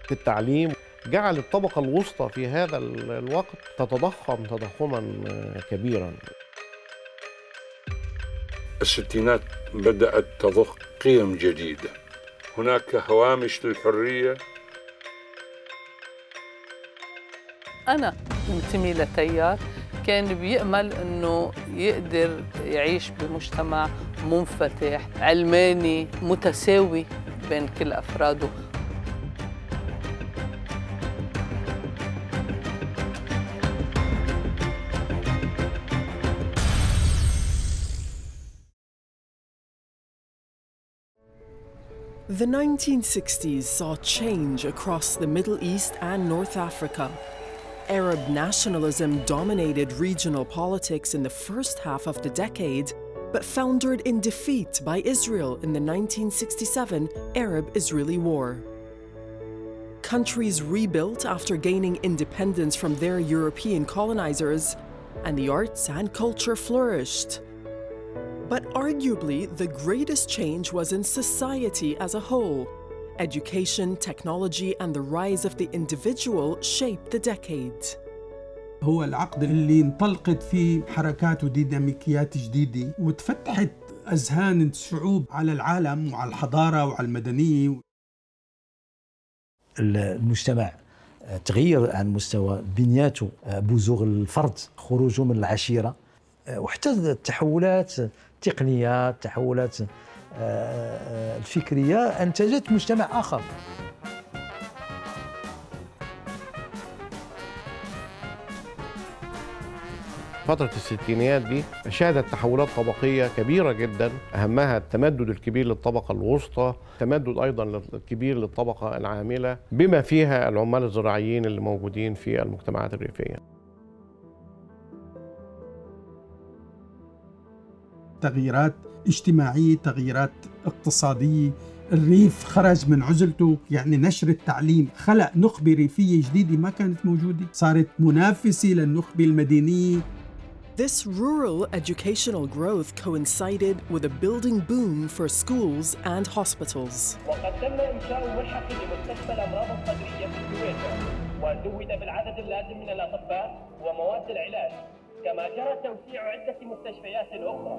في التعليم، جعل الطبقة الوسطى في هذا الوقت تتضخم تضخما كبيرا. الستينات بدأت تضخ قيم جديدة، هناك هوامش للحرية. أنا منتمي لتيار كان بيأمل أنه يقدر يعيش بمجتمع منفتح علماني متساوي بين كل أفراده. The 1960s saw change across the Middle East and North Africa. Arab nationalism dominated regional politics in the first half of the decade, but foundered in defeat by Israel in the 1967 Arab-Israeli War. Countries rebuilt after gaining independence from their European colonizers, and the arts and culture flourished. But arguably, the greatest change was in society as a whole. Education, technology, and the rise of the individual shaped the decade. هو العقد اللي انطلقت فيه حركات وديناميكيات جديدة وتفتحت أذهان الشعوب على العالم وعلى الحضارة وعلى المدنية. المجتمع تغير عن مستوى بنياته، بزوغ الفرد، خروجه من العشيرة، وحتى التحولات التقنية، التحولات الفكرية أنتجت مجتمع آخر. فترة الستينيات دي شهدت تحولات طبقية كبيرة جدا، أهمها التمدد الكبير للطبقة الوسطى، التمدد أيضا الكبير للطبقة العاملة، بما فيها العمال الزراعيين اللي موجودين في المجتمعات الريفية. تغييرات اجتماعية، تغييرات اقتصادية، الريف خرج من عزلته، يعني نشر التعليم خلق نخبة ريفية جديدة ما كانت موجودة، صارت منافسة للنخبة المدينية. This rural educational growth coincided with a building boom for schools and hospitals. وقد تم إنشاء ملحق لمستشفى الأمراض الصدرية في الكويت، وزود بالعدد اللازم من الأطباء ومواد العلاج، كما جرى توسيع عدة مستشفيات أخرى.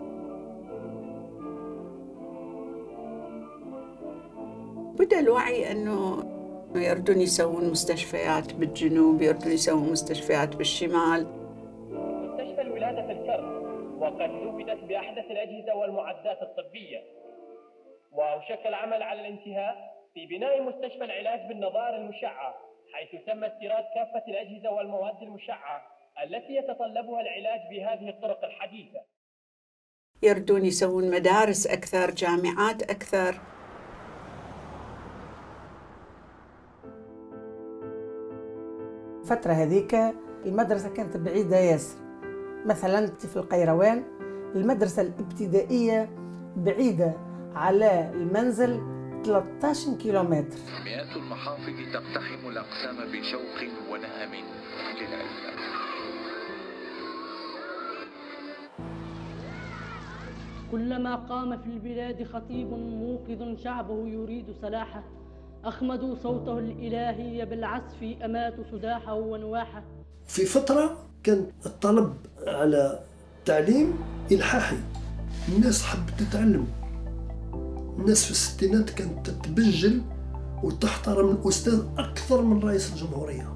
بدأ الوعي أنه يردون يسوون مستشفيات بالجنوب، يردون يسوون مستشفيات بالشمال. مستشفى الولادة في الكرم، وقد زودت بأحدث الأجهزة والمعدات الطبية، وأوشك العمل على الانتهاء في بناء مستشفى العلاج بالنظار المشعة، حيث تم استيراد كافة الأجهزة والمواد المشعة التي يتطلبها العلاج بهذه الطرق الحديثة. يردون يسوون مدارس أكثر، جامعات أكثر. الفترة هذيك المدرسة كانت بعيدة ياسر، مثلا في القيروان المدرسة الابتدائية بعيدة على المنزل 13 كيلومتر. مئات المحافظ تقتحم الأقسام بشوق ونهم للعلم. كلما قام في البلاد خطيب موقظ شعبه يريد صلاحه، أخمدوا صوته الإلهي بالعزف أماتوا سداحه ونواحه. في فترة كان الطلب على تعليم إلحاحي، الناس حبت تتعلم، الناس في الستينات كانت تتبجل وتحترم الأستاذ أكثر من رئيس الجمهورية،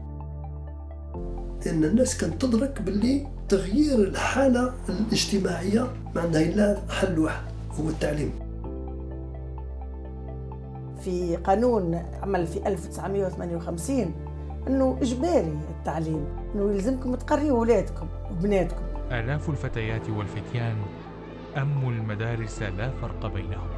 لأن الناس كانت تدرك باللي تغيير الحالة الاجتماعية ما عندها إلا حل واحد هو التعليم. في قانون عمل في 1958 أنه إجباري التعليم، أنه يلزمكم تقريوا أولادكم وبناتكم. آلاف الفتيات والفتيان أموا المدارس لا فرق بينهم.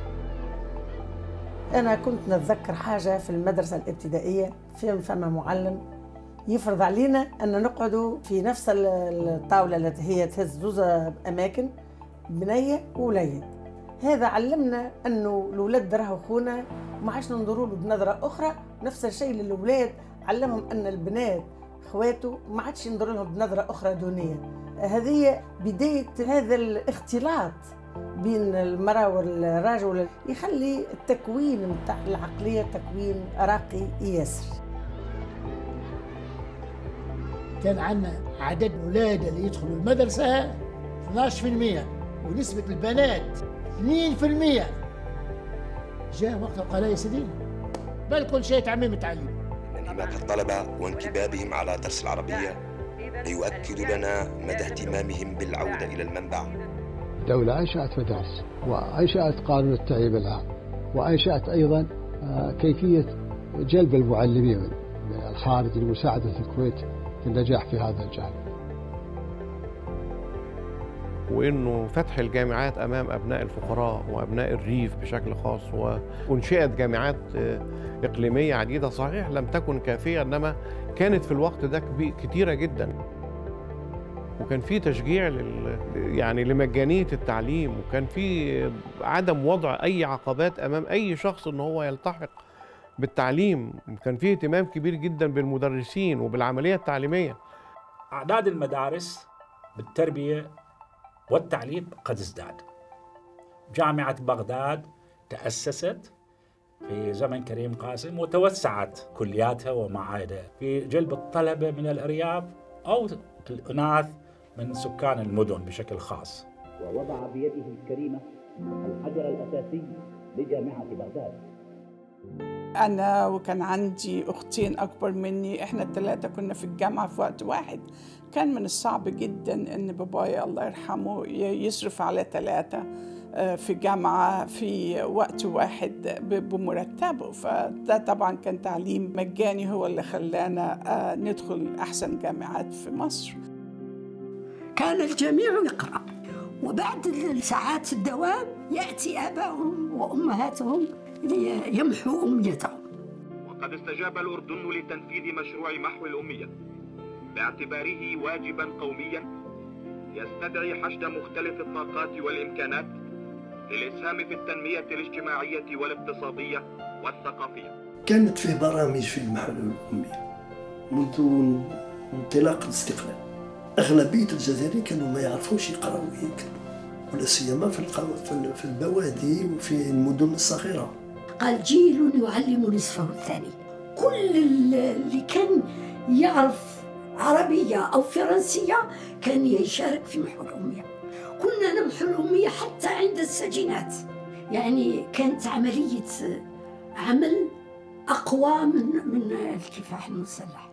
أنا كنت نتذكر حاجة في المدرسة الابتدائية، فما معلم يفرض علينا أن نقعدوا في نفس الطاولة التي هي تهز زوز أماكن، بنية ووليد. هذا علمنا أنه الأولاد راهو خونا، ما عادش ننظروا له بنظرة أخرى. نفس الشيء للأولاد، علمهم أن البنات أخواته، ما عادش ينظروا لهم بنظرة أخرى دونية. هذه بداية هذا الاختلاط بين المرأة والرجل، يخلي التكوين متاع العقلية تكوين راقي ياسر. كان عندنا عدد الأولاد اللي يدخلوا المدرسة 12%، ونسبة البنات 2%. جاء وقت قال يا سيدي بل كل شيء تعميم التعليم. انهماك الطلبة وانكبابهم على درس العربية يؤكد لنا مدى اهتمامهم بالعودة إلى المنبع. الدولة أنشأت مدارس، وأنشأت قانون التعليم العام، وأنشأت أيضا كيفية جلب المعلمين من الخارج لمساعدة الكويت في النجاح في هذا الجانب. وإنه فتح الجامعات أمام أبناء الفقراء وأبناء الريف بشكل خاص، وأنشئت جامعات إقليمية عديدة، صحيح لم تكن كافية، إنما كانت في الوقت ده كتيرة جدا. وكان في تشجيع يعني لمجانية التعليم، وكان في عدم وضع أي عقبات أمام أي شخص إن هو يلتحق بالتعليم. كان في اهتمام كبير جدا بالمدرسين وبالعملية التعليمية. أعداد المدارس بالتربية والتعليم قد ازداد. جامعة بغداد تأسست في زمن كريم قاسم وتوسعت كلياتها ومعاهدها في جلب الطلبة من الأرياف أو الإناث من سكان المدن بشكل خاص. ووضع بيده الكريمة الحجر الأساسي لجامعة بغداد. أنا وكان عندي أختين أكبر مني، إحنا الثلاثة كنا في الجامعة في وقت واحد. كان من الصعب جدا إن بابايا الله يرحمه يصرف على 3 في جامعة في وقت واحد بمرتبه، فده طبعا كان تعليم مجاني هو اللي خلانا ندخل أحسن جامعات في مصر. كان الجميع يقرأ، وبعد ساعات الدوام يأتي آباؤهم وأمهاتهم ليمحوا أميتهم. وقد استجاب الأردن لتنفيذ مشروع محو الأمية باعتباره واجبا قوميا يستدعي حشد مختلف الطاقات والإمكانات للإسهام في التنمية الاجتماعية والاقتصادية والثقافية. كانت فيه برامج في المحو الأمية منذ انطلاق الاستقلال. أغلبية الجزائريين كانوا ما يعرفوش يقرأوا ويكتبوا، ولا سيما في البوادي وفي المدن الصغيرة. قال جيل يعلم نصفه الثاني. كل اللي كان يعرف عربية أو فرنسية كان يشارك في محو الأمية. كنا نمحو الأمية حتى عند السجينات، يعني كانت عملية عمل أقوى من الكفاح المسلح.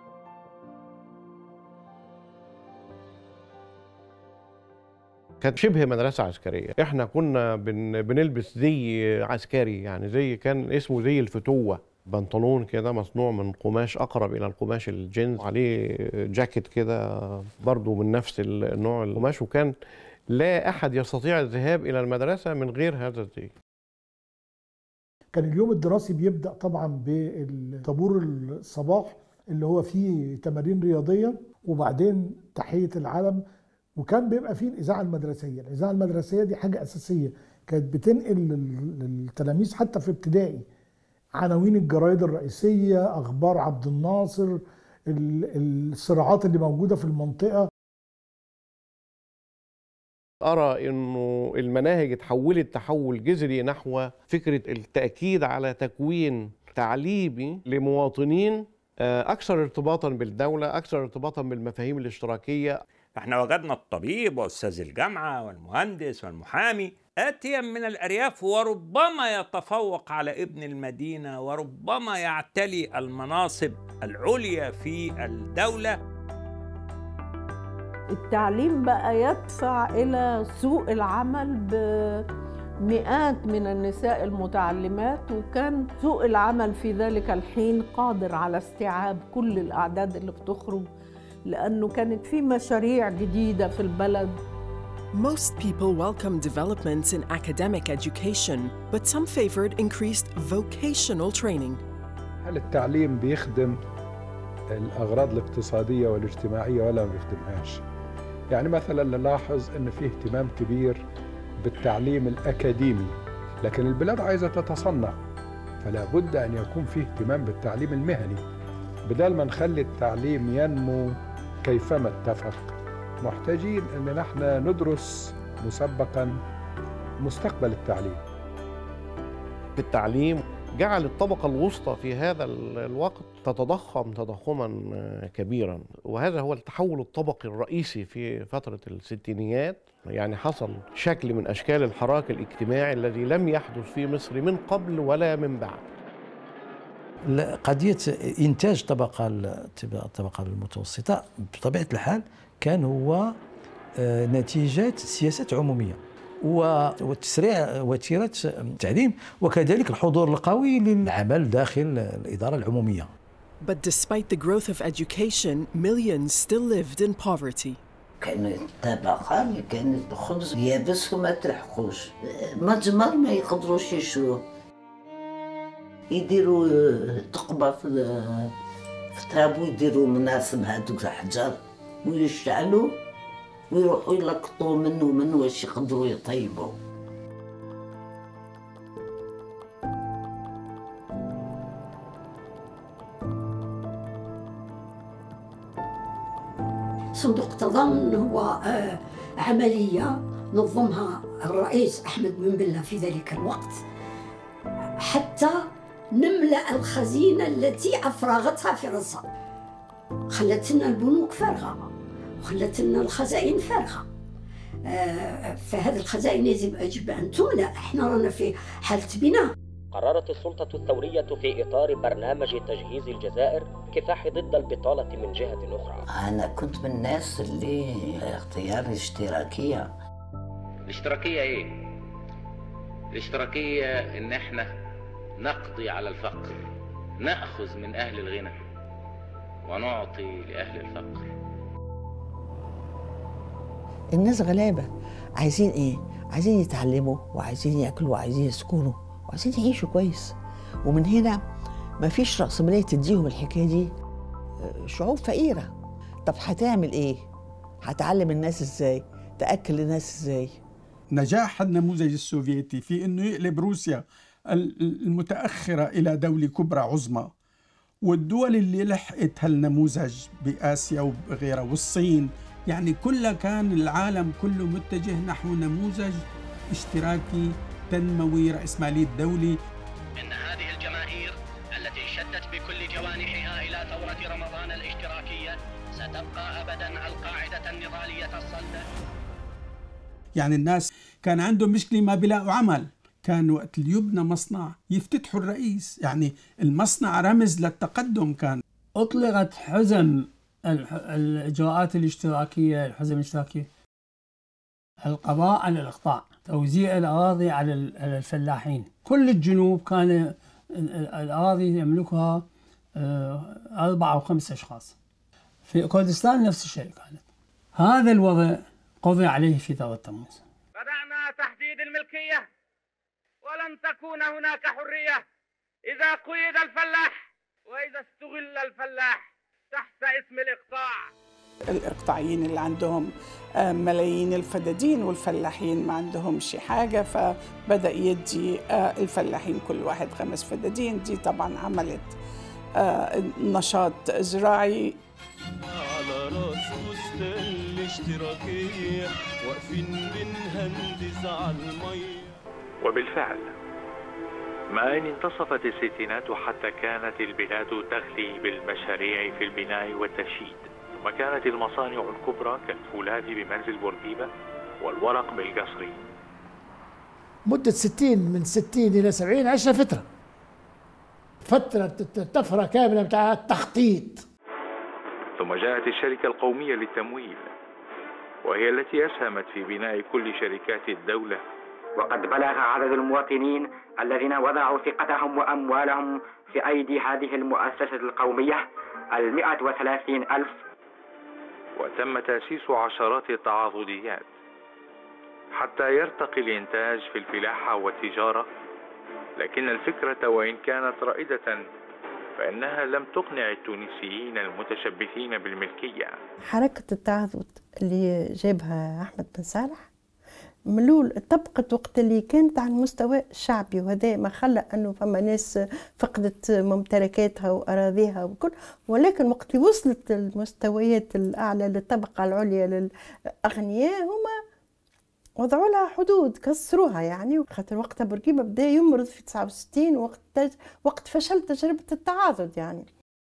كانت شبه مدرسة عسكرية. احنا كنا بنلبس زي عسكري، يعني زي كان اسمه زي الفتوة، بنطلون كده مصنوع من قماش أقرب إلى القماش الجينز، عليه جاكيت كده برضو من نفس النوع القماش، وكان لا أحد يستطيع الذهاب إلى المدرسة من غير هذا الزي. كان اليوم الدراسي بيبدأ طبعا بالطابور الصباح اللي هو فيه تمارين رياضية، وبعدين تحية العلم، وكان بيبقى فيه الإذاعة المدرسية. الإذاعة المدرسية دي حاجة أساسية، كانت بتنقل للتلاميذ حتى في ابتدائي عناوين الجرايد الرئيسية، أخبار عبد الناصر، الصراعات اللي موجودة في المنطقة. أرى أنه المناهج اتحولت تحول جذري نحو فكرة التأكيد على تكوين تعليمي لمواطنين أكثر ارتباطا بالدولة، أكثر ارتباطا بالمفاهيم الاشتراكية. احنا وجدنا الطبيب وأستاذ الجامعة والمهندس والمحامي آتيا من الأرياف، وربما يتفوق على ابن المدينة، وربما يعتلي المناصب العليا في الدولة. التعليم بقى يدفع إلى سوق العمل بمئات من النساء المتعلمات، وكان سوق العمل في ذلك الحين قادر على استيعاب كل الأعداد اللي بتخرج، لأنه كانت في مشاريع جديدة في البلد. Most people welcomed developments in academic education, but some favored increased vocational training. هل التعليم بيخدم الأغراض الاقتصادية والاجتماعية ولا ما بيخدمهاش؟ يعني مثلا نلاحظ أن فيه اهتمام كبير بالتعليم الأكاديمي، لكن البلاد عايزة تتصنع، فلا بد أن يكون فيه اهتمام بالتعليم المهني. بدل ما نخلي التعليم ينمو كيفما اتفق، محتاجين أن نحن ندرس مسبقا مستقبل التعليم. في التعليم جعل الطبقة الوسطى في هذا الوقت تتضخم تضخما كبيرا، وهذا هو التحول الطبقي الرئيسي في فترة الستينيات. يعني حصل شكل من أشكال الحراك الاجتماعي الذي لم يحدث في مصر من قبل ولا من بعد. قضية إنتاج الطبقة المتوسطة بطبيعة الحال كان هو نتيجة سياسات عمومية وتسريع وتيرة التعليم، وكذلك الحضور القوي للعمل داخل الإدارة العمومية. But despite the growth of education, millions still lived in poverty. كانت الطبقة اللي كانت الخبز يابس وما تلحقوش، مجمر ما يقدروش يشروه، يديروا تقبة في التراب ويديروا مناصب هذوك الحجر ويشعلوا ويروحوا يلقطوا منه واش يقدروا يطيبوا. صندوق التضامن هو عملية نظمها الرئيس أحمد بن بلة في ذلك الوقت حتى نملأ الخزينة التي أفرغتها فرنسا. خلت لنا البنوك فارغة وخلت لنا الخزائن فارغة، فهذه الخزائن يجب أن تملأ. احنا رانا في حالة بناء. قررت السلطة الثورية في إطار برنامج تجهيز الجزائر كفاح ضد البطالة من جهة أخرى. أنا كنت من الناس اللي اختيار الاشتراكية. الاشتراكية إيه؟ الاشتراكية إن إحنا نقضي على الفقر، نأخذ من أهل الغنى ونعطي لأهل الفقر. الناس غلابة، عايزين إيه؟ عايزين يتعلموا وعايزين يأكلوا وعايزين يسكنوا وعايزين يعيشوا كويس. ومن هنا ما فيش رأسمالية تديهم الحكاية دي. شعوب فقيرة، طب هتعمل إيه؟ هتعلم الناس إزاي؟ تأكل الناس إزاي؟ نجاح النموذج السوفيتي في أنه يقلب روسيا المتأخرة إلى دولة كبرى عظمى، والدول اللي لحقت هالنموذج بآسيا وغيرها والصين، يعني كلها كان العالم كله متجه نحو نموذج اشتراكي تنموي رأسمالي دولي. إن هذه الجماهير التي شدت بكل جوانحها إلى ثورة رمضان الاشتراكية ستبقى أبدا القاعدة النضالية الصلبة. يعني الناس كان عندهم مشكلة ما بيلاقوا عمل، كان وقت اللي يبنى مصنع يفتتحوا الرئيس، يعني المصنع رمز للتقدم. كان أطلقت حزم الإجراءات الاشتراكية، الحزم الاشتراكي، القضاء على الإقطاع، توزيع الأراضي على الفلاحين. كل الجنوب كان الأراضي يملكها 4 أو 5 أشخاص. في كردستان نفس الشيء كانت. هذا الوضع قضي عليه في ثورة تموز. بدأنا تحديد الملكية ولن تكون هناك حرية إذا قيد الفلاح وإذا استغل الفلاح تحت اسم الإقطاع. الإقطاعيين اللي عندهم ملايين الفدادين والفلاحين ما عندهم شي حاجة، فبدأ يدي الفلاحين كل واحد 5 فدادين. دي طبعا عملت نشاط زراعي. على راس بستان الاشتراكية واقفين بنهندز على المية. وبالفعل ما إن انتصفت الستينات حتى كانت البلاد تغلي بالمشاريع في البناء والتشييد، وكانت المصانع الكبرى كالفولاذ بمنزل بورقيبة والورق بالقصري. مدة 60 من 60 إلى 70 عشنا فترة طفرة كاملة بتاع التخطيط. ثم جاءت الشركة القومية للتمويل، وهي التي أسهمت في بناء كل شركات الدولة. وقد بلغ عدد المواطنين الذين وضعوا ثقتهم وأموالهم في أيدي هذه المؤسسة القومية 130,000. وتم تأسيس عشرات التعاضديات حتى يرتقي الإنتاج في الفلاحة والتجارة، لكن الفكرة وإن كانت رائدة فإنها لم تقنع التونسيين المتشبثين بالملكية. حركة التعاضد اللي جابها أحمد بن صالح ملول طبقت وقت اللي كانت على المستوى الشعبي، وهذا ما خلى أنه فما ناس فقدت ممتلكاتها وأراضيها وكل، ولكن وقت وصلت المستويات الأعلى للطبقة العليا للأغنياء هما وضعوا لها حدود، كسروها يعني. خاطر وقتها بورقيبة بدا يمرض في 69 وقت فشل تجربة التعاضد يعني.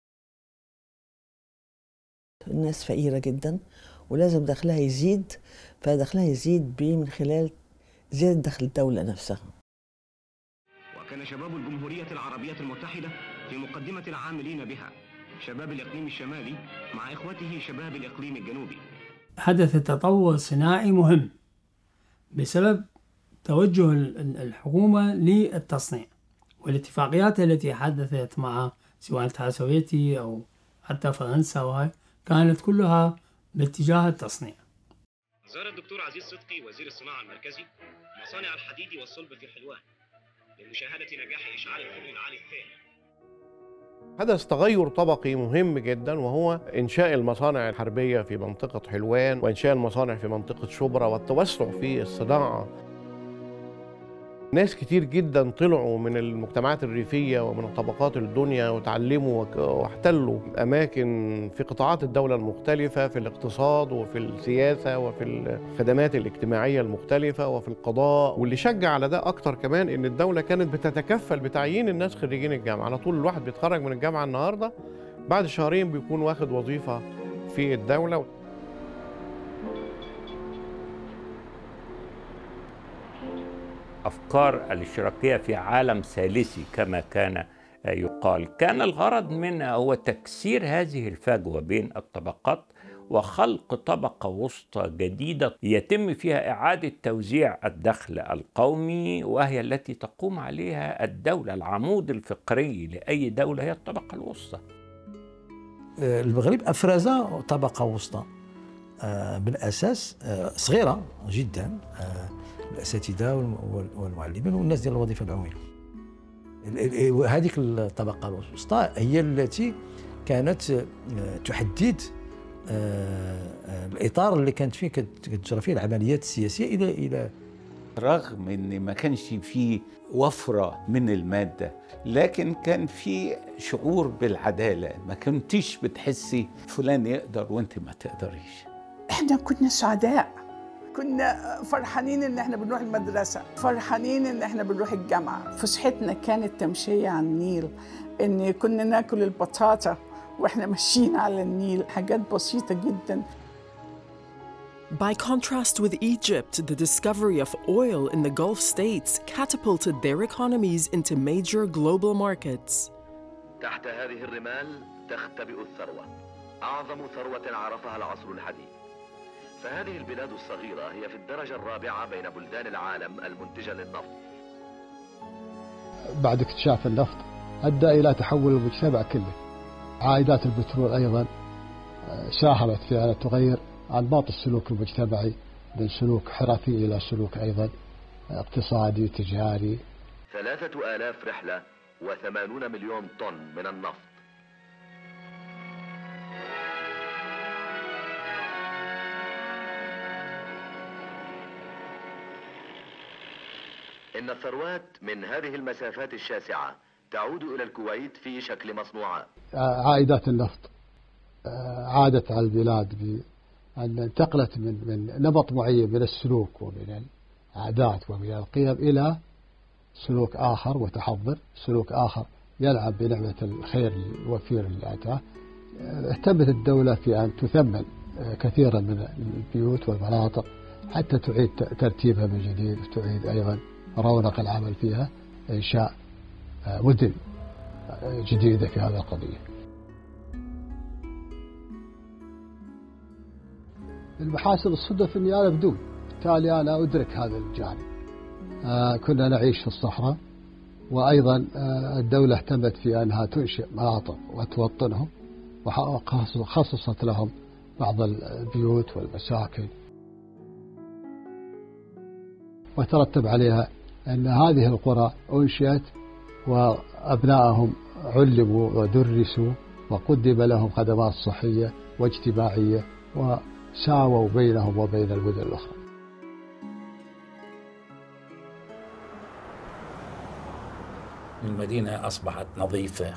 الناس فقيرة جدا ولازم دخلها يزيد، فدخلها يزيد من خلال زيادة دخل الدولة نفسها. وكان شباب الجمهورية العربية المتحدة في مقدمة العاملين بها، شباب الإقليم الشمالي مع إخوته شباب الإقليم الجنوبي. حدث تطور صناعي مهم بسبب توجه الحكومة للتصنيع والاتفاقيات التي حدثت مع سواء الاتحاد السوفيتي أو حتى فرنسا، وهي كانت كلها باتجاه التصنيع. زار الدكتور عزيز صدقي وزير الصناعة المركزي مصانع الحديد والصلب في حلوان لمشاهدة نجاح إشعال الفرن العالي الثاني. حدث تغير طبقي مهم جدا، وهو إنشاء المصانع الحربية في منطقة حلوان وإنشاء المصانع في منطقة شبرا والتوسع في الصناعة. ناس كتير جدا طلعوا من المجتمعات الريفية ومن طبقات الدنيا وتعلموا واحتلوا أماكن في قطاعات الدولة المختلفة، في الاقتصاد وفي السياسة وفي الخدمات الاجتماعية المختلفة وفي القضاء. واللي شجع على ده أكتر كمان إن الدولة كانت بتتكفل بتعيين الناس خريجين الجامعة. على طول الواحد بيتخرج من الجامعة النهاردة بعد شهرين بيكون واخد وظيفة في الدولة. أفكار الاشتراكية في عالم ثالثي كما كان يقال، كان الغرض منها هو تكسير هذه الفجوة بين الطبقات وخلق طبقة وسطى جديدة يتم فيها إعادة توزيع الدخل القومي، وهي التي تقوم عليها الدولة. العمود الفقري لأي دولة هي الطبقة الوسطى. المغرب أفرز طبقة وسطى بالأساس صغيرة جدا، الأساتذة والمعلمين والناس ديال الوظيفة العمومية. وهذه الطبقة الوسطى هي التي كانت تحدد الإطار اللي كانت فيه كتجرى فيه العمليات السياسية إلى رغم إن ما كانش فيه وفرة من المادة، لكن كان في شعور بالعدالة. ما كنتيش بتحسي فلان يقدر وانت ما تقدريش. احنا كنا سعداء، كنا فرحانين ان احنا بنروح المدرسة، فرحانين ان احنا بنروح الجامعة. فسحتنا كانت تمشية على النيل، ان كنا ناكل البطاطا واحنا ماشيين على النيل، حاجات بسيطة جدا. By contrast with Egypt, the discovery of oil in the Gulf states catapulted their economies into major global markets. تحت هذه الرمال تختبئ الثروة، أعظم ثروة عرفها العصر الحديث. فهذه البلاد الصغيرة هي في الدرجة الرابعة بين بلدان العالم المنتجة للنفط. بعد اكتشاف النفط أدى إلى تحول المجتمع كله. عائدات البترول أيضا ساهمت في أن تغير أنماط السلوك المجتمعي من سلوك حرفي إلى سلوك أيضا اقتصادي تجاري. 3000 رحلة و80 مليون طن من النفط. إن الثروات من هذه المسافات الشاسعة تعود إلى الكويت في شكل مصنوعات. عائدات النفط عادت على البلاد بأن انتقلت من نمط معين من السلوك ومن العادات ومن القيم إلى سلوك آخر وتحضر، سلوك آخر يلعب بنعمة الخير الوفير اللي أتاه. اهتمت الدولة في أن تثمن كثيرا من البيوت والمناطق حتى تعيد ترتيبها من جديد، وتعيد أيضا رونق العمل فيها، إنشاء مدن جديدة في هذه القضية. المحاسن الصدف أني أنا بدون، بالتالي أنا أدرك هذا الجانب. كنا نعيش في الصحراء، وأيضا الدولة اهتمت في أنها تنشئ مناطق وتوطنهم، وخصصت لهم بعض البيوت والمساكن، وترتب عليها أن هذه القرى أنشئت وأبنائهم علموا ودرسوا وقدم لهم خدمات صحية واجتماعية، وساووا بينهم وبين المدن الأخرى. المدينة أصبحت نظيفة،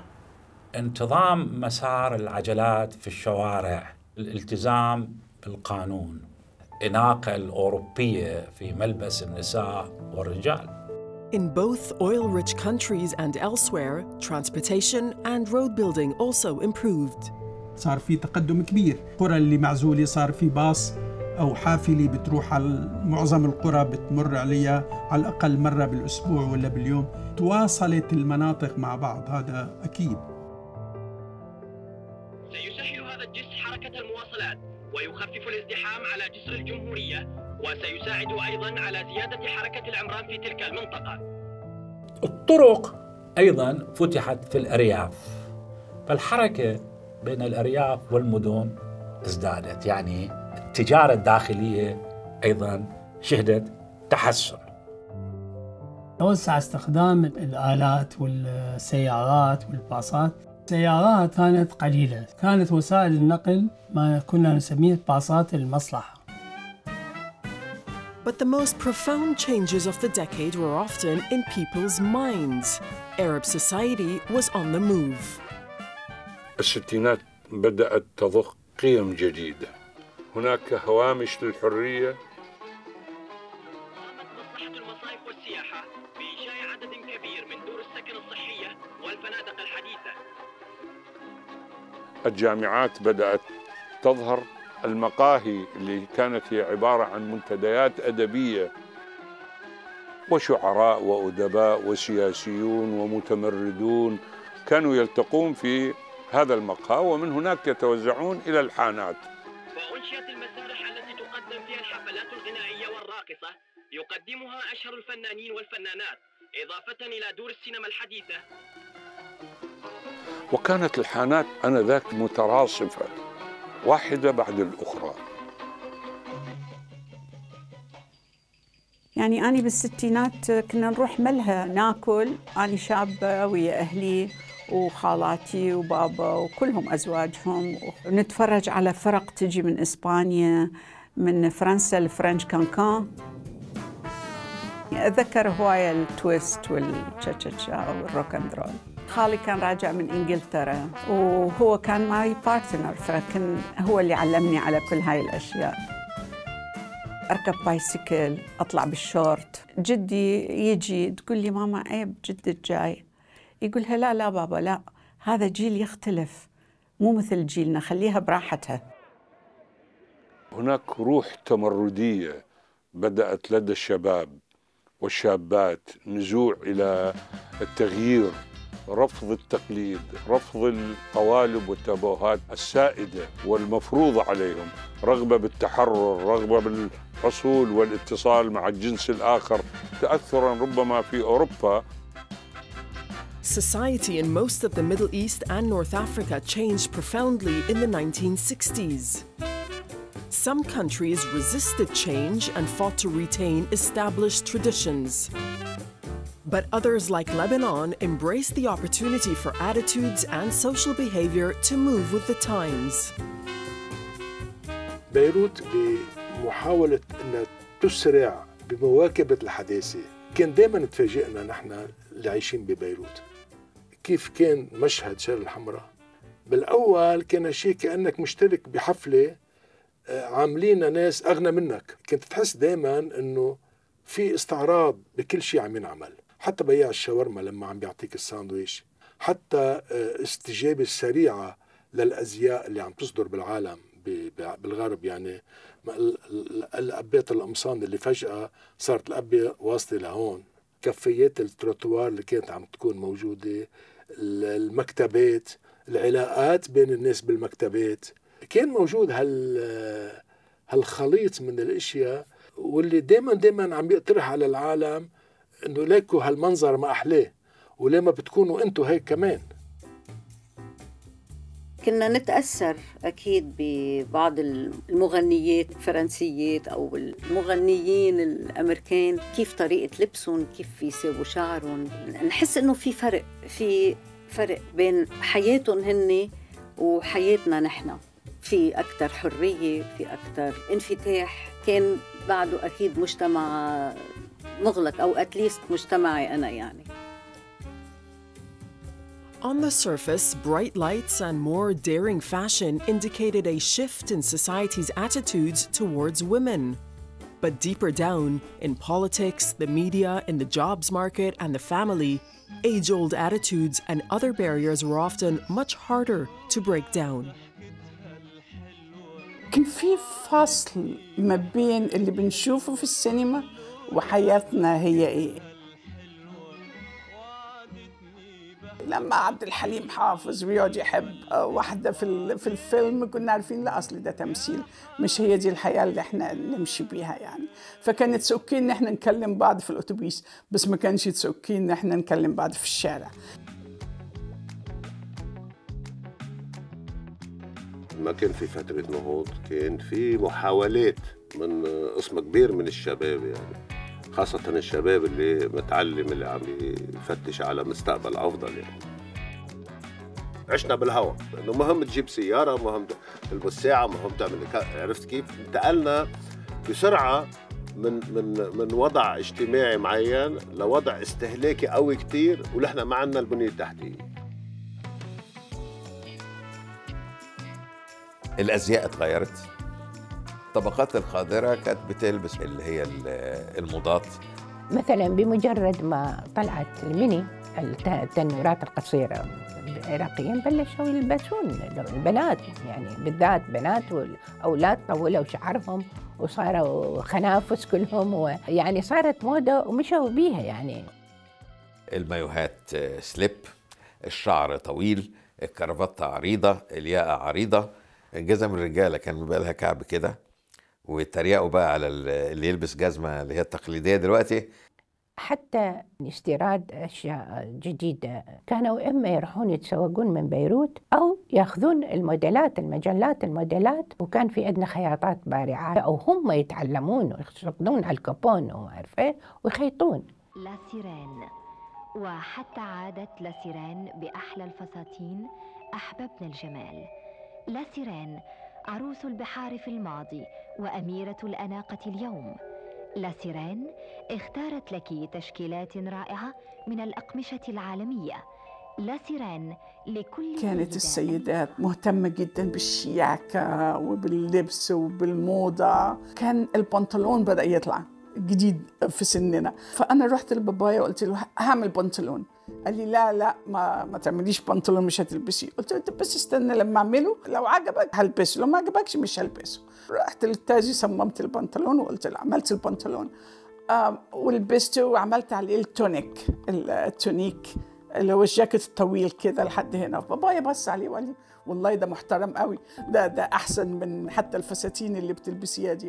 انتظام مسار العجلات في الشوارع، الالتزام بالقانون، الإناقة الأوروبية في ملبس النساء والرجال. In both oil-rich countries and elsewhere, transportation and road building also improved. صار في تقدم كبير. القرى اللي معزولة صار في باص أو حافلة بتروح على معظم القرى، بتمر عليها على الأقل مرة بالأسبوع ولا باليوم. تواصلت المناطق مع بعض، هذا أكيد. سيسهل هذا الجسر حركة المواصلات ويخفف الازدحام على جسر الجمهورية، وسيساعد أيضاً على زيادة حركة العمران في تلك المنطقة. الطرق أيضاً فتحت في الأرياف، فالحركة بين الأرياف والمدن ازدادت، يعني التجارة الداخلية أيضاً شهدت تحسن. توسع استخدام الآلات والسيارات والباصات. السيارات كانت قليلة، كانت وسائل النقل ما كنا نسميه باصات المصلحة. But the most profound changes of the decade were often in people's minds. Arab society was on the move. الستينات بدأت تضخ قيم جديدة، هناك هوامش للحرية. قامت مصلحة المصايف والسياحة بإنشاء عدد كبير من دور السكن الصحية والفنادق الحديثة. الجامعات بدأت تظهر، المقاهي اللي كانت هي عبارة عن منتديات أدبية، وشعراء وأدباء وسياسيون ومتمردون كانوا يلتقون في هذا المقهى، ومن هناك يتوزعون إلى الحانات. وأنشئت المسارح التي تقدم فيها الحفلات الغنائية والراقصة، يقدمها أشهر الفنانين والفنانات، إضافة إلى دور السينما الحديثة. وكانت الحانات آنذاك متراصفة واحدة بعد الأخرى. يعني أنا بالستينات كنا نروح ملهى ناكل، أنا شابة ويا أهلي وخالاتي وبابا وكلهم أزواجهم، ونتفرج على فرق تجي من إسبانيا، من فرنسا، الفرنش كانكان. أتذكر هواية التويست والتشاتشا والروك اند رول. خالي كان راجع من إنجلترا وهو كان ماي بارتنر، فكان هو اللي علمني على كل هاي الأشياء. أركب بايسكل، أطلع بالشورت. جدي يجي تقول لي ماما عيب جدك جاي، يقولها لا لا بابا لا، هذا جيل يختلف مو مثل جيلنا، خليها براحتها. هناك روح تمردية بدأت لدى الشباب والشابات، نزوع إلى التغيير، رفض التقليد، رفض القوالب والتابوهات السائدة والمفروضة عليهم، رغبة بالتحرر، رغبة بالحصول والاتصال مع الجنس الآخر، تأثراً ربما في أوروبا. Society in most of the Middle East and North Africa changed profoundly in the 1960s. Some countries resisted change and fought to retain established traditions. But others, like Lebanon, embraced the opportunity for attitudes and social behavior to move with the times. بيروت بمحاولة أن تسرع بمواكبة الحداثة، كان دائما تفاجئنا نحن اللي عايشين ببيروت كيف كان مشهد شارع الحمراء. بالأول كان شيء كأنك مشترك بحفلة عاملين ناس أغنى منك، كنت تحس دائما أنه في استعراض بكل شيء عم ينعمل، حتى بياع الشاورما لما عم بيعطيك الساندويش، حتى استجابة سريعة للأزياء اللي عم تصدر بالعالم بالغرب. يعني الأبيات القمصان اللي فجأة صارت الأبية واصلة لهون، كفيات التروتوار اللي كانت عم تكون موجودة، المكتبات، العلاقات بين الناس بالمكتبات، كان موجود هالخليط من الاشياء، واللي دائما عم يقترح على العالم انه ليكوا هالمنظر ما احلاه، وليه ما بتكونوا انتوا هيك كمان. كنا نتأثر أكيد ببعض المغنيات الفرنسيات أو المغنيين الأمريكان، كيف طريقة لبسهم، كيف يساووا شعرهم. نحس إنه في فرق بين حياتهم هن وحياتنا نحن، في أكثر حرية، في أكثر انفتاح. كان بعده أكيد مجتمع مغلق، أو أتليست مجتمعي أنا يعني. On the surface, bright lights and more daring fashion indicated a shift in society's attitudes towards women. But deeper down, in politics, the media, in the jobs market, and the family, age-old attitudes and other barriers were often much harder to break down. كان في فصل ما بين اللي بنشوفه في السينما وحياتنا هي ايه. لما عبد الحليم حافظ بيقعد يحب واحدة في الفيلم كنا عارفين لا أصل ده تمثيل، مش هي دي الحياة اللي احنا نمشي بيها يعني. فكانت سوكين ان احنا نكلم بعض في الأتوبيس، بس ما كانش سوكين ان احنا نكلم بعض في الشارع. ما كان في فترة نهوض، كان في محاولات من قسم كبير من الشباب يعني، خاصة الشباب اللي متعلم اللي عم يفتش على مستقبل أفضل يعني. عشنا بالهواء، إنه مهم تجيب سيارة، مهم تلبس ساعة، مهم تعمل عرفت كيف؟ انتقلنا بسرعة من وضع اجتماعي معين لوضع استهلاكي قوي كتير، ونحن ما عندنا البنية التحتية. الأزياء اتغيرت. الطبقات القادرة كانت بتلبس اللي هي الموضات. مثلا بمجرد ما طلعت الميني التنورات القصيرة العراقيين بلشوا يلبسون البنات، يعني بالذات بنات والأولاد طولوا شعرهم وصاروا خنافس كلهم، ويعني صارت موضة ومشوا بيها يعني. المايوهات سليب، الشعر طويل، الكرافتة عريضة، الياقة عريضة، الجزم الرجالة كان بيبقى لها كعب كده، ويتريقوا بقى على اللي يلبس جزمة اللي هي التقليدية دلوقتي. حتى استيراد أشياء جديدة كانوا إما يروحون يتسوقون من بيروت أو يأخذون المجلات الموديلات، وكان في عندنا خياطات بارعة أو هم يتعلمون ويشتغلون على الكوبون وعارفة ويخيطون. لا سيرين، وحتى عادت لا سيرين بأحلى الفساتين أحببنا الجمال. لا سيرين عروس البحار في الماضي وأميرة الأناقة اليوم. لا سيرين اختارت لك تشكيلات رائعة من الأقمشة العالمية. لا سيرين لكل كانت السيدات مهتمة جدا بالشياكة وباللبس وبالموضة. كان البنطلون بدأ يطلع جديد في سننا، فأنا رحت لبابايا وقلت له هعمل بنطلون. قال لي لا ما تعمليش بنطلون مش هتلبسيه. قلت له بس استنى لما اعمله، لو عجبك هلبسه، لو ما عجبكش مش هلبسه. رحت للتاجي صممت البنطلون وقلت له عملت البنطلون ولبسته وعملت عليه التونيك اللي هو الجاكيت الطويل كده لحد هنا. بابايا بص عليه وقال لي والله ده محترم قوي، ده احسن من حتى الفساتين اللي بتلبسيها دي.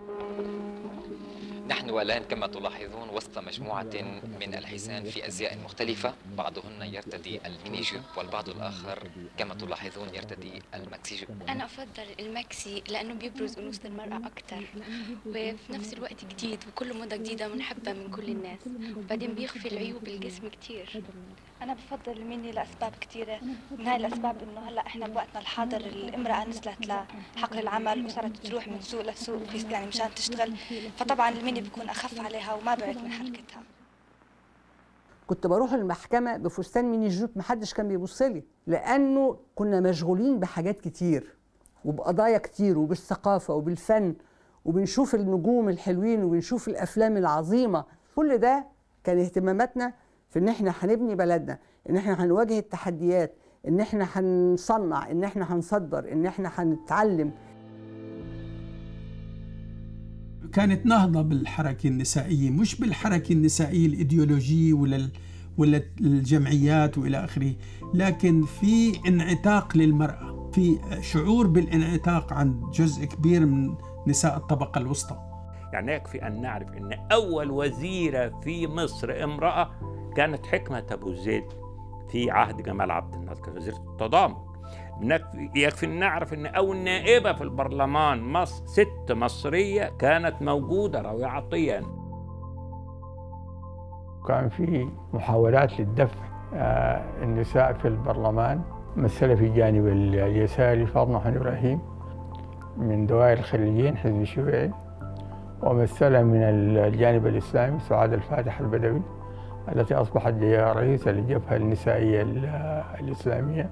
نحن والآن كما تلاحظون وسط مجموعة من الحسان في أزياء مختلفة، بعضهن يرتدي الميني جيب والبعض الآخر كما تلاحظون يرتدي الماكسي جيب. أنا أفضل الماكسي لأنه بيبرز أنوثة المرأة أكثر، وفي نفس الوقت جديد وكل موضة جديدة بنحبها من كل الناس، وبعدين بيخفي العيوب الجسم كتير. أنا بفضل الميني لأسباب كثيرة، من هاي الأسباب إنه هلا إحنا بوقتنا الحاضر الامرأة نزلت لحقل العمل وصارت تروح من سوق لسوق يعني مشان تشتغل، فطبعا الميني بيكون أخف عليها وما بعد من حركتها. كنت بروح المحكمة بفستان ميني جوت محدش كان بيبص لي، لأنه كنا مشغولين بحاجات كتير وبقضايا كتير وبالثقافة وبالفن، وبنشوف النجوم الحلوين وبنشوف الأفلام العظيمة. كل ده كان اهتماماتنا في ان احنا هنبني بلدنا، ان احنا هنواجه التحديات، ان احنا هنصنع، ان احنا هنصدر، ان احنا هنتعلم. كانت نهضة بالحركة النسائية، مش بالحركة النسائية الإيديولوجية ولا الجمعيات وإلى آخره، لكن في انعتاق للمرأة، في شعور بالانعتاق عند جزء كبير من نساء الطبقة الوسطى. يعني يكفي أن نعرف أن أول وزيرة في مصر امرأة كانت حكمة أبو زيد في عهد جمال عبد الناصر كوزيرة التضامن. يكفي أن نعرف أن أول نائبة في البرلمان مصر ست مصرية كانت موجودة، راوية عطية. كان في محاولات للدفع النساء في البرلمان، مثل في الجانب اليساري فاطمة حنين إبراهيم من دوائر الخليجيين حزب الشيوعي، ومثلها من الجانب الإسلامي سعاد الفاتح البدوي التي أصبحت رئيسة للجبهة النسائية الإسلامية.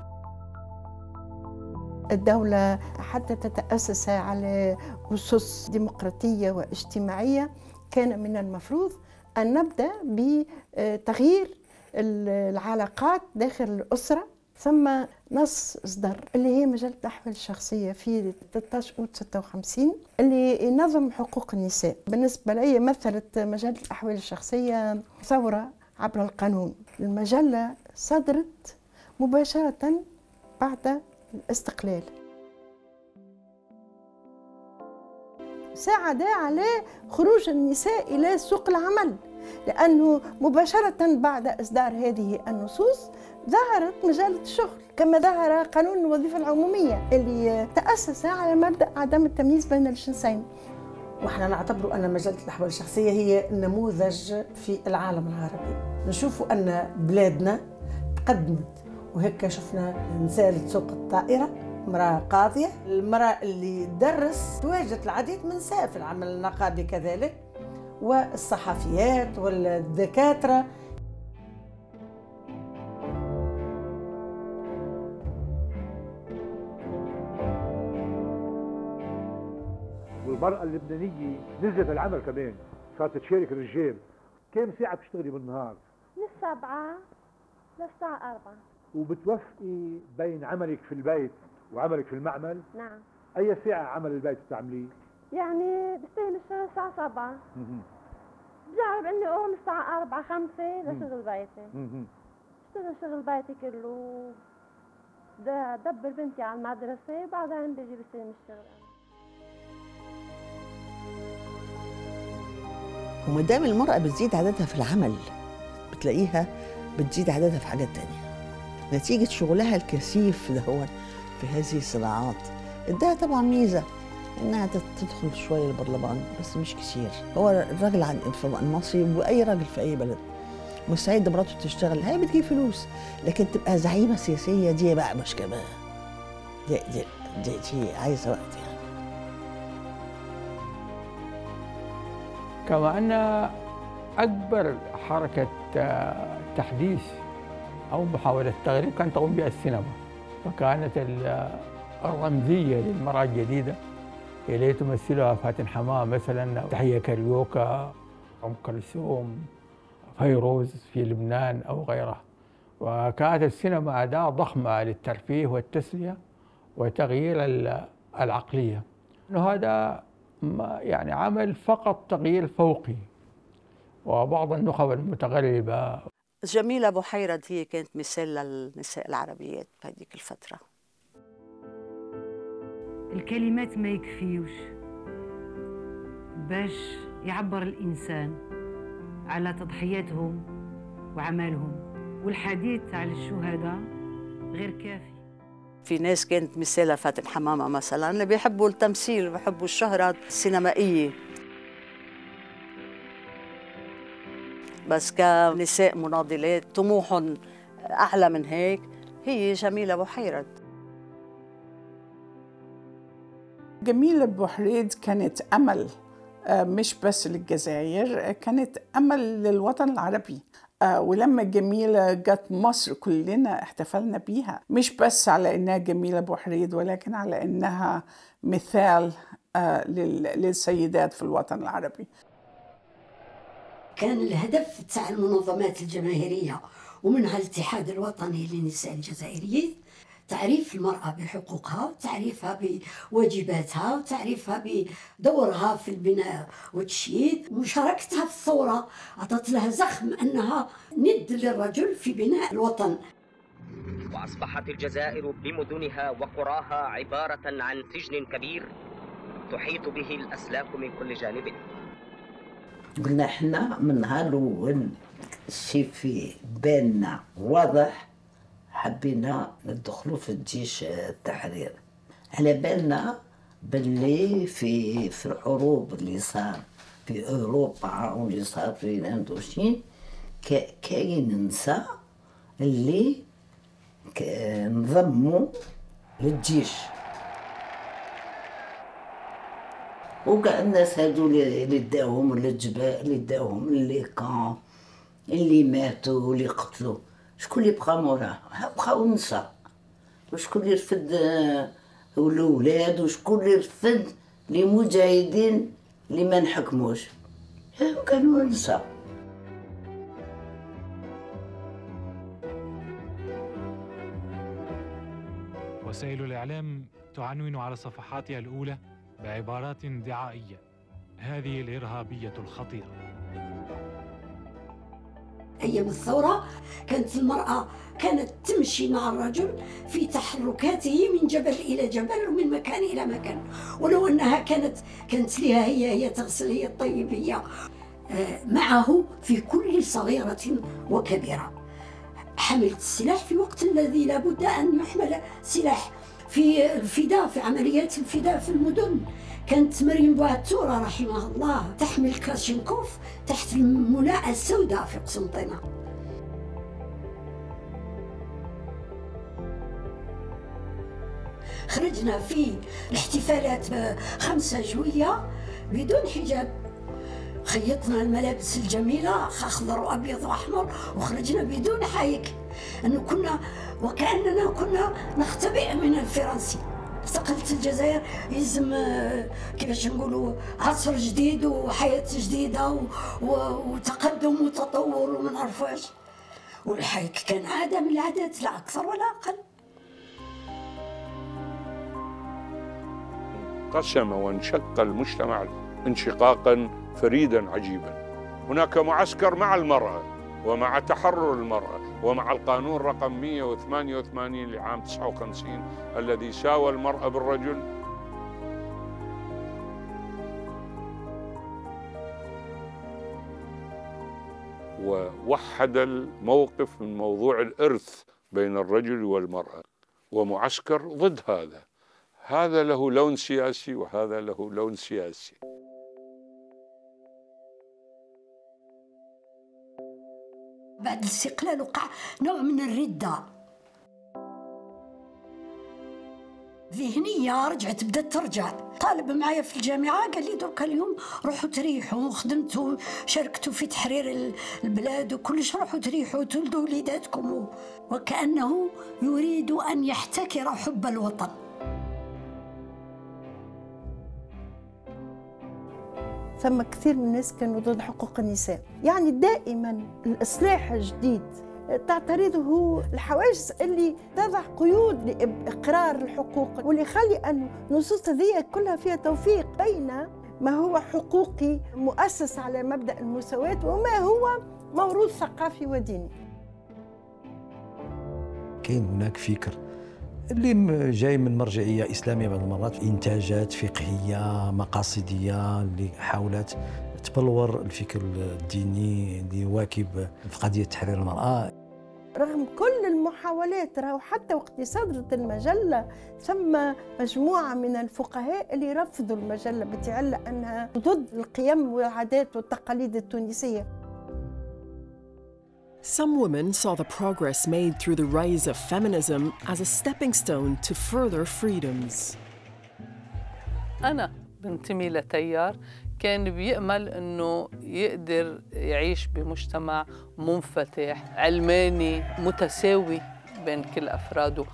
الدولة حتى تتأسس على أسس ديمقراطية واجتماعية كان من المفروض أن نبدأ بتغيير العلاقات داخل الأسرة. ثم نص إصدر اللي هي مجلة الأحوال الشخصية في 13 أوت 56 اللي ينظم حقوق النساء. بالنسبة لي مثلت مجلة الأحوال الشخصية ثورة عبر القانون. المجلة صدرت مباشرة بعد الاستقلال، ساعد على خروج النساء إلى سوق العمل، لأنه مباشرة بعد إصدار هذه النصوص ظهرت مجلة الشغل، كما ظهر قانون الوظيفة العمومية اللي تأسس على مبدأ عدم التمييز بين الجنسين. وإحنا نعتبر أن مجلة الأحوال الشخصية هي نموذج في العالم العربي. نشوف أن بلادنا تقدمت، وهيك شفنا نساء سوق الطائرة، امرأة قاضية، المرأة اللي درس تواجد العديد من النساء في العمل النقابي كذلك، والصحفيات والدكاترة. والمرأة اللبنانية نزلت العمل كمان، صارت تشارك الرجال. كم ساعة بتشتغلي بالنهار؟ من 7 للساعة 4. وبتوفقي بين عملك في البيت وعملك في المعمل؟ نعم. أي ساعة عمل البيت بتعمليه؟ يعني بستلم الشغل الساعة 7. بجرب إني أقوم الساعة 4 5 لشغل بيتي. بشتغل شغل بيتي كله، بدبر بنتي على المدرسة وبعدين بيجي بستلم الشغل. وما دام المرأة بتزيد عددها في العمل بتلاقيها بتزيد عددها في حاجات تانية نتيجة شغلها الكثيف ده هو في هذه الصناعات. ادها طبعا ميزة انها تدخل شوية البرلمان بس مش كثير. هو الراجل المصري واي راجل في اي بلد مستعد مراته تشتغل، هي بتجيب فلوس، لكن تبقى زعيمة سياسية دي بقى مش كمان، دي عايزة وقت يعني. كما أن أكبر حركة تحديث أو محاولة تغيير كانت تقوم بها السينما، فكانت الرمزية للمرأة الجديدة اللي تمثلها فاتن حمامة مثلا، تحية كاريوكا، أم كلثوم، فيروز في لبنان أو غيرها. وكانت السينما أداة ضخمة للترفيه والتسلية وتغيير العقلية. هذا يعني عمل فقط تغيير فوقي، وبعض النخب المتغلبة. جميلة بحيرد هي كانت مثال للنساء العربيات في هذيك الفترة. الكلمات ما يكفيوش باش يعبر الإنسان على تضحياتهم وعملهم، والحديث على الشهداء غير كافي. في ناس كانت مثالها فاتن حمامة مثلا اللي بيحبوا التمثيل وبيحبوا الشهرة السينمائية، بس كنساء مناضلات طموحهم أعلى من هيك هي جميلة بحيرد. جميلة بحيرد كانت أمل مش بس للجزائر، كانت أمل للوطن العربي. ولما جميلة جت مصر كلنا احتفلنا بيها، مش بس على إنها جميلة بحيرد ولكن على إنها مثال للسيدات في الوطن العربي. كان الهدف تاع المنظمات الجماهيرية ومنها الاتحاد الوطني للنساء الجزائريين تعريف المرأة بحقوقها، تعريفها بواجباتها، وتعريفها بدورها في البناء والتشييد. مشاركتها في الثورة أعطت لها زخم أنها ند للرجل في بناء الوطن. وأصبحت الجزائر بمدنها وقراها عبارة عن سجن كبير تحيط به الأسلاك من كل جانب. قلنا احنا من نهار الأول الشيء في بالنا واضح، حبينا ندخلوا في الجيش التحرير. على بالنا باللي في الحروب اللي صار في أوروبا واللي صار في الأندوشين كاين نساء اللي انضموا للجيش، وكاع الناس هادو اللي داوهم للجبال، اللي داوهم للكان، اللي ماتوا واللي قتلوا شكون اللي بقى موراه؟ بقاو النساء. وشكون اللي رفد الأولاد وشكون اللي رفد لي مجاهدين اللي ما نحكموش؟ كانوا النساء. وسائل الإعلام تعنون على صفحاتها الأولى بعبارات دعائية: هذه الإرهابية الخطيرة. أيام الثورة كانت المرأة تمشي مع الرجل في تحركاته من جبل إلى جبل ومن مكان إلى مكان، ولو أنها كانت لها هي تغسل، هي الطيب، هي معه في كل صغيرة وكبيرة. حملت السلاح في وقت الذي لابد أن يحمل سلاح في الفداء، في عمليات الفداء في المدن. كانت مريم بوعتورة رحمها الله تحمل كلاشينكوف تحت الملاءة السوداء في قسنطينة. خرجنا في الاحتفالات ب5 جويلية بدون حجاب، خيطنا الملابس الجميلة أخضر وأبيض وأحمر وخرجنا بدون حايك، أنه وكأننا كنا نختبئ من الفرنسي. استقلت الجزائر يلزم كيفاش نقولوا عصر جديد وحياة جديدة وتقدم وتطور وما نعرفوش، والحيك كان عادة من العادات لا أكثر ولا أقل. انقسم وانشق المجتمع انشقاقا فريدا عجيبا. هناك معسكر مع المرأة ومع تحرر المرأة ومع القانون رقم 188 لعام 59 الذي ساوى المرأة بالرجل. ووحد الموقف من موضوع الإرث بين الرجل والمرأة، ومعسكر ضد هذا له لون سياسي وهذا له لون سياسي. بعد الاستقلال وقع نوع من الردة ذهنية، رجعت بدأت ترجع. طالب معايا في الجامعة قال لي درك اليوم روحوا تريحوا، خدمتوا شاركتوا في تحرير البلاد وكلش، روحوا تريحوا تولدوا وليداتكم، وكأنه يريد أن يحتكر حب الوطن. ثم كثير من الناس كانوا ضد حقوق النساء، يعني دائما الإصلاح الجديد تعترضه الحواجز اللي تضع قيود لإقرار الحقوق، واللي يخلي أن النصوص هذه كلها فيها توفيق بين ما هو حقوقي مؤسس على مبدأ المساواة وما هو موروث ثقافي وديني. كاين هناك فكر اللي جاي من مرجعية إسلامية بعض المرات، إنتاجات فقهية مقاصدية اللي حاولت تبلور الفكر الديني اللي يواكب في قضية تحرير المرأة. رغم كل المحاولات، راهو حتى وقت صدرت المجلة ثم مجموعة من الفقهاء اللي رفضوا المجلة بتعلة أنها ضد القيم والعادات والتقاليد التونسية. Some women saw the progress made through the rise of feminism as a stepping stone to further freedoms. أنا بنتمي لتيار كان بيأمل أنه يقدر يعيش بمجتمع منفتح علماني متساوي بين كل أفراده.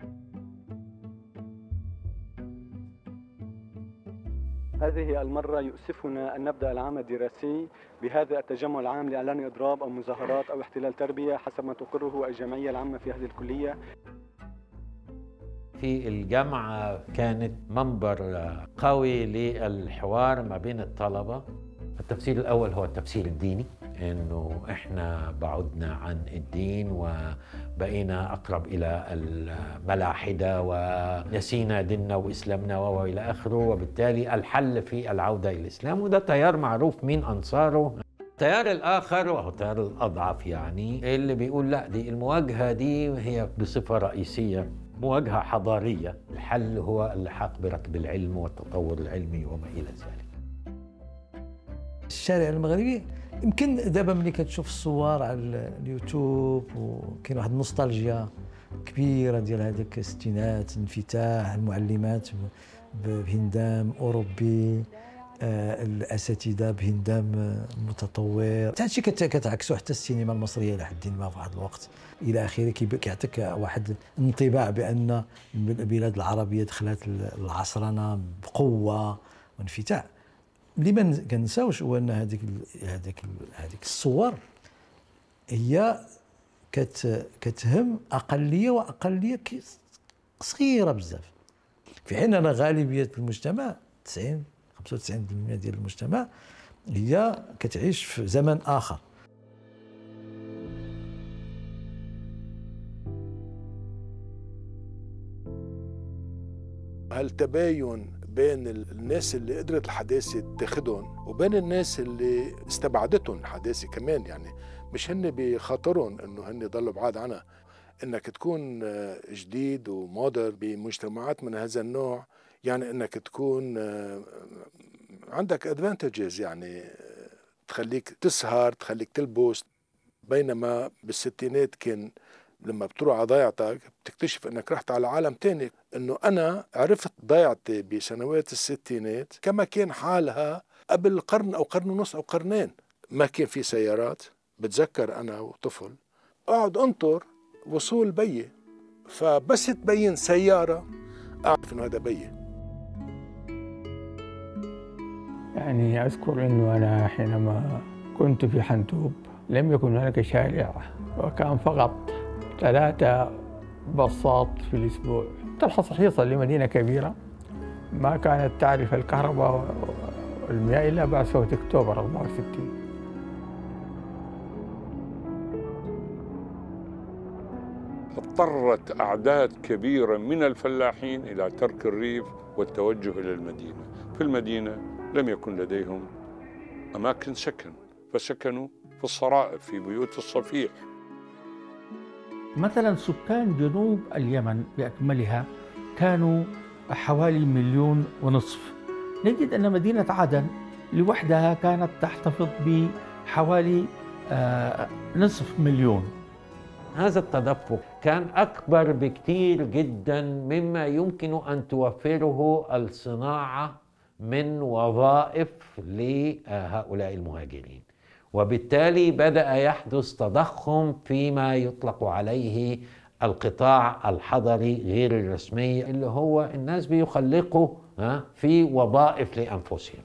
هذه المرة يؤسفنا أن نبدأ العام الدراسي بهذا التجمع العام لإعلان إضراب أو مظاهرات أو احتلال تربية حسب ما تقره الجمعية العامة في هذه الكلية. في الجامعة كانت منبر قوي للحوار ما بين الطلبة. التفسير الأول هو التفسير الديني، إنه إحنا بعدنا عن الدين وبقينا أقرب إلى الملاحدة ونسينا ديننا وإسلامنا وإلى آخره، وبالتالي الحل في العودة إلى الإسلام، وده تيار معروف مين أنصاره. التيار الآخر وهو التيار الأضعف يعني اللي بيقول لا، دي المواجهة دي هي بصفة رئيسية مواجهة حضارية، الحل هو اللحاق بركب العلم والتطور العلمي وما إلى ذلك. الشارع المغربي يمكن دابا ملي كتشوف الصور على اليوتيوب وكاين واحد النوستالجيا كبيرة ديال هذاك الستينات، انفتاح المعلمات بهندام أوروبي، الاساتذه بهندام متطور. هادشي كتعكسو حتى السينما المصريه الى حد ما في واحد الوقت الى اخره، كيعطيك واحد الانطباع بان البلاد العربيه دخلت العصرنه بقوه وانفتاح. اللي ما كنساوش هو ان هذيك الصور هي كتهم اقليه، واقليه صغيره بزاف، في حين ان غالبيه المجتمع 95% ديال المجتمع هي كتعيش في زمن اخر. هالتباين بين الناس اللي قدرت الحداثة تاخدهم وبين الناس اللي استبعدتهم الحداثة كمان، يعني مش هن بخاطرهم انه هن ضلوا بعاد عنها. انك تكون جديد ومودر بمجتمعات من هذا النوع يعني انك تكون عندك ادفانتجز، يعني تخليك تسهر، تخليك تلبس. بينما بالستينات كان لما بتروح على ضيعتك بتكتشف انك رحت على عالم تاني. انه انا عرفت ضيعتي بسنوات الستينات كما كان حالها قبل قرن او قرن ونص او قرنين. ما كان في سيارات. بتذكر انا وطفل اقعد انطر وصول بيي، فبس تبين سيارة اعرف انه هذا بيي. يعني اذكر انه انا حينما كنت في حنتوب لم يكن هناك شارع، وكان فقط 3 باصات في الاسبوع. تلحظ حيصل لمدينه كبيره ما كانت تعرف الكهرباء والمياه الا بعد ثوره اكتوبر 64. اضطرت أعداد كبيرة من الفلاحين إلى ترك الريف والتوجه إلى المدينة. في المدينة لم يكن لديهم أماكن سكن، فسكنوا في الصرائف في بيوت الصفيح. مثلا سكان جنوب اليمن بأكملها كانوا حوالي 1.5 مليون. نجد أن مدينة عدن لوحدها كانت تحتفظ بحوالي 0.5 مليون. هذا التدفق كان أكبر بكثير جدا مما يمكن أن توفره الصناعة من وظائف لهؤلاء المهاجرين، وبالتالي بدأ يحدث تضخم فيما يطلق عليه القطاع الحضري غير الرسمي، اللي هو الناس بيخلقوا في وظائف لأنفسهم.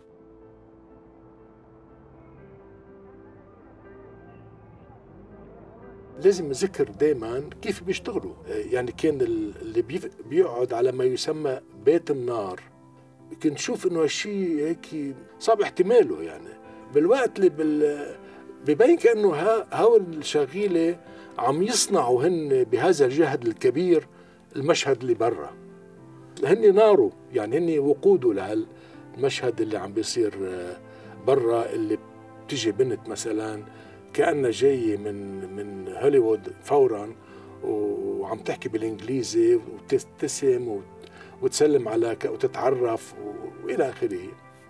لازم نذكر دائما كيف بيشتغلوا. يعني كان اللي بيقعد على ما يسمى بيت النار كنت نشوف انه هالشيء هيك صعب احتماله. يعني بالوقت اللي ببين كانه هول الشغيله عم يصنعوا هن بهذا الجهد الكبير المشهد اللي برا. هن ناره، يعني هن وقوده لهالمشهد اللي عم بيصير برا. اللي بتيجي بنت مثلا كأنها جاية من هوليوود فورا وعم تحكي بالإنجليزي وتبتسم وتسلم على وتتعرف وإلى آخره.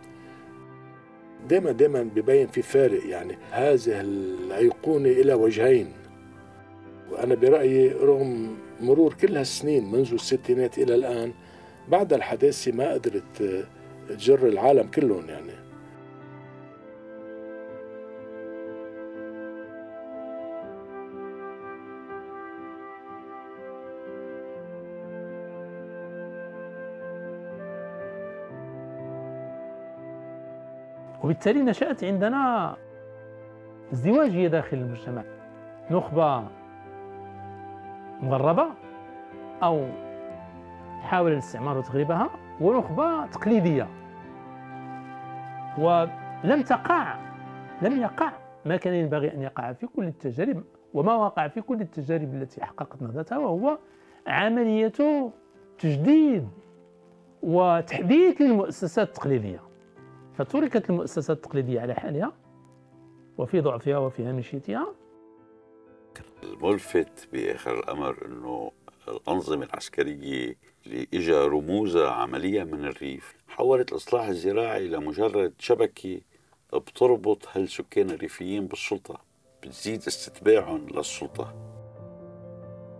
دائما ببين في فارق. يعني هذه الأيقونة إلى وجهين. وأنا برأيي رغم مرور كل هالسنين منذ الستينات إلى الآن بعد الحداثة ما قدرت تجر العالم كلهم. يعني وبالتالي نشأت عندنا ازدواجية داخل المجتمع، نخبة مغربة أو تحاول الاستعمار وتغريبها، ونخبة تقليدية. ولم يقع ما كان ينبغي أن يقع في كل التجارب، وما وقع في كل التجارب التي حققت نهضتها، وهو عملية تجديد وتحديث للمؤسسات التقليدية. فتركت المؤسسات التقليدية على حالها وفي ضعفها وفي هامشيتها. الملفت بآخر الأمر أنه الأنظمة العسكرية اللي إجا رموزها عملية من الريف حولت الإصلاح الزراعي إلى مجرد شبكة بتربط هالسكان الريفيين بالسلطة، بتزيد استتباعهم للسلطة،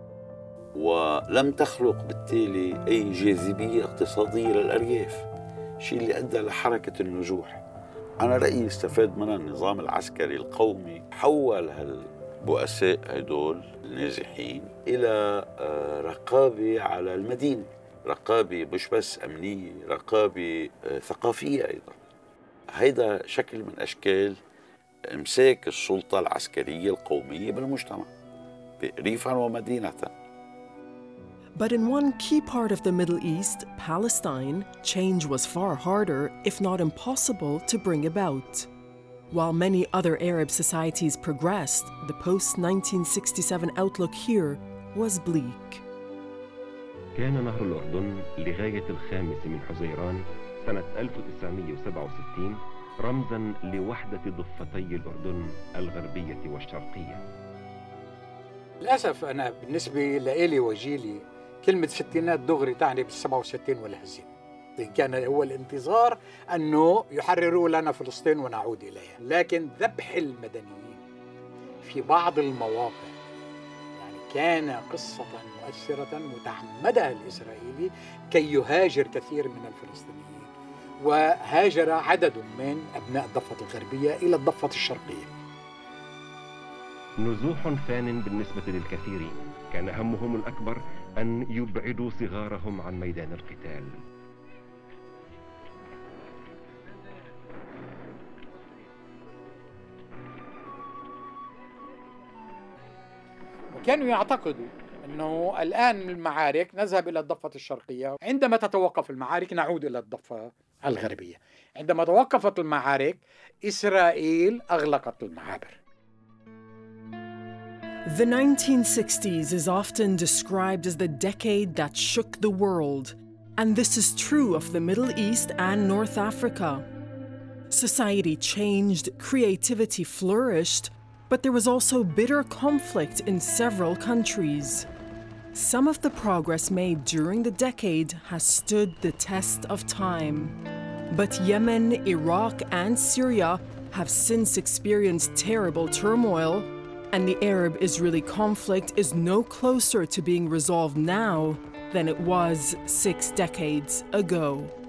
ولم تخلق بالتالي أي جاذبية اقتصادية للأرياف. الشيء اللي أدى لحركة النزوح. أنا رأيي استفاد منها النظام العسكري القومي، حول هالبؤساء هدول النازحين إلى رقابة على المدينة، رقابة مش بس أمنية، رقابة ثقافية أيضا. هيدا شكل من أشكال إمساك السلطة العسكرية القومية بالمجتمع ريفا ومدينة. But in one key part of the Middle East, Palestine, change was far harder, if not impossible, to bring about. While many other Arab societies progressed, the post-1967 outlook here was bleak. كان نهر الأردن لغاية 5 من حزيران سنة 1967 رمزاً لوحدة ضفتي الأردن الغربية والشرقية. للأسف أنا بالنسبة لإلي وجيلي كلمة ستينات دغري تعني بال67 والهزيمة. كان هو الانتظار أنه يحرروا لنا فلسطين ونعود إليها، لكن ذبح المدنيين في بعض المواقع يعني كان قصة مؤثرة متعمدها الإسرائيلي كي يهاجر كثير من الفلسطينيين، وهاجر عدد من أبناء الضفة الغربية إلى الضفة الشرقية. نزوح فان بالنسبة للكثيرين، كان همهم الأكبر أن يبعدوا صغارهم عن ميدان القتال. وكانوا يعتقدوا أنه الآن المعارك نذهب إلى الضفة الشرقية، عندما تتوقف المعارك نعود إلى الضفة الغربية. عندما توقفت المعارك إسرائيل أغلقت المعابر. The 1960s is often described as the decade that shook the world, and this is true of the Middle East and North Africa. Society changed, creativity flourished, but there was also bitter conflict in several countries. Some of the progress made during the decade has stood the test of time. But Yemen, Iraq, and Syria have since experienced terrible turmoil, and the Arab-Israeli conflict is no closer to being resolved now than it was 6 decades ago.